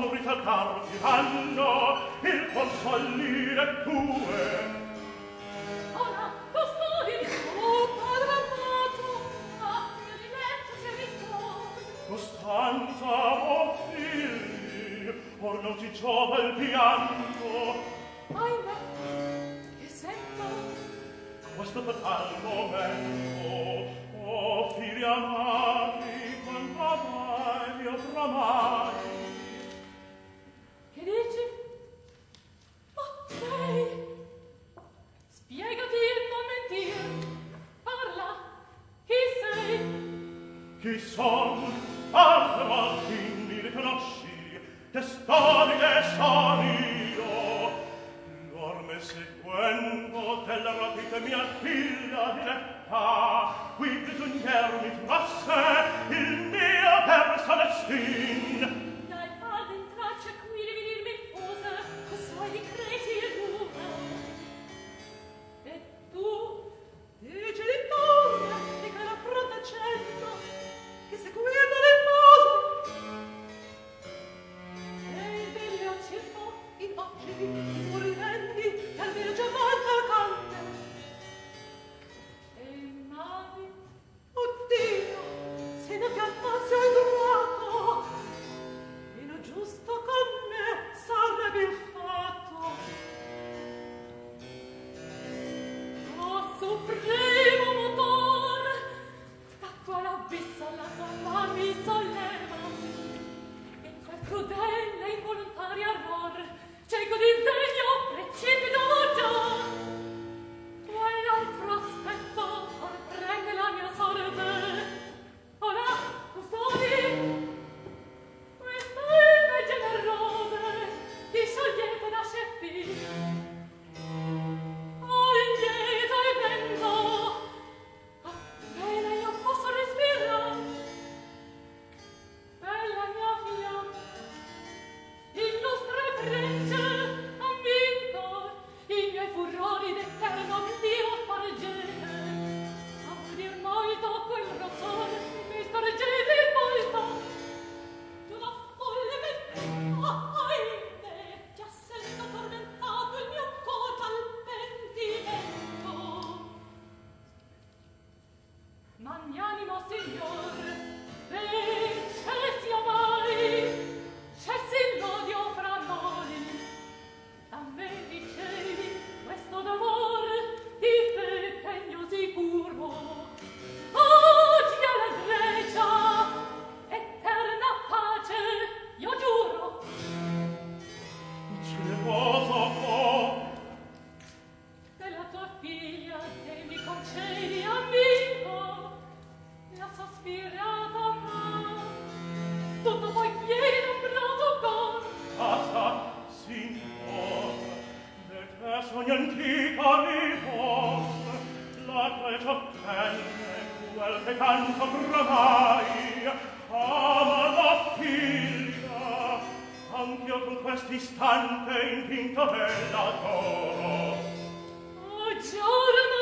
non ricalcar tiranno il consollire tue. Ora, custodi, oh padre amato, a mio diletto servitor. Costanza, oh figli, or non ti giova il pianto. Ahimè, che sento? Questo fatal momento, oh figli amati, quanto amai io tramai. Che dici? Ok. Spiegati il tuo mentir. Parla. Chi sei? Chi son? Altre volte mi riconosci, testamine son io. L'orme seguendo della rapita mia figlia diletta, qui prigionier mi trasse il mio perso destin. Dai padre in traccia qui di venirmi impose, co' suoi decreti il lume. E tu, dici di torre, di che la fronte accendo, che seguendo l'impose. E il veglio circo, in occhi, i muri vendi, e al viaggio volta cante. E i navi, oddio, se ne piantasse il druato, meno giusto con me sarebbe il fatto. Oh, supremo motor, da quale abisso la tua mano mi solleva, e quel crudele e involontario error, cieco disdegno, precipito già. Quell'altro aspetto or prende la mia sorte. Ora, custodi, questa è generose, ti sciogliete da sceppi. Oh, indietro il vento, appena io posso respirare. Bella mia fiamma, illustre brecce, han vinto i miei furori d'eterno Dio spargete. A udir molto quel rossore mi spargete il volto. Tu la folle ahimè, già sento tormentato il mio cor dal pentimento. Magnanimo signore, cessi omai, cessi l'odio fra noi. A me dicevi questo d'amore di fe pegno sicuro. Oggi alla Grecia eterna pace io giuro. Generoso, oh, Della tua figlia che mi concedi amico, la sospirata mano, tutto poi chiedi un brato cor. basta, signor, del che sogno antica riposa, la Grecia belle, quel che tanto bramai, ama la figlia, anch'io con quest'istante in pinto dell'adoro. Oh, giorno